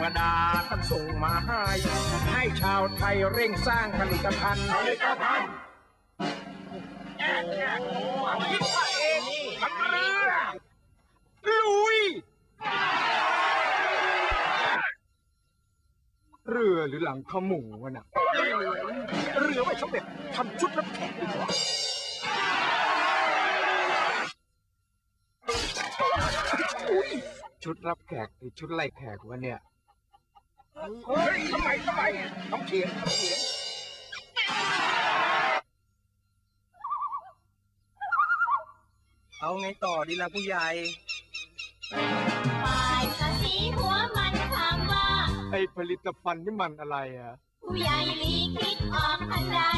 ดาท่านส่งมาให้ชาวไทยเร่งสร้างผลิตภัณฑ์คิดว่าเองมันเรือลุยเรือหรือหลังขมูวะน่ะเรือไว้สำเร็จทำชุดรับแขกดีกว่าชุดรับแขกหรือชุดไล่แขกวะเนี่ยเฮ้ยทำไมต้องเถียงเอาไงต่อดีล่ะผู้ใหญ่ฝ่ายภาษีหัวมันถามว่าไอผลิตภัณฑ์นี่มันอะไรอ่ะผู้ใหญ่ลีคิดออกทันใด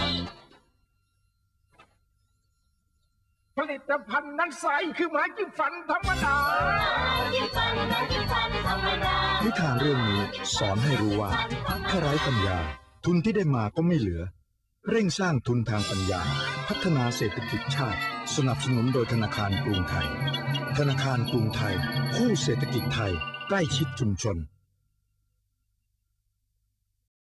ผลิตภัณฑ์นั้นใสคือไม้จิ้มฟันธรรมดาจิ้มฟันธรรมดานิทานเรื่องนี้สอนให้รู้ว่าถ้าไร้ปัญญาทุนที่ได้มาก็ไม่เหลือเร่งสร้างทุนทางปัญญาพัฒนาเศรษฐกิจชาติสนับสนุนโดยธนาคารกรุงไทยธนาคารกรุงไทยผู้เศรษฐกิจไทยใกล้ชิดชุมชน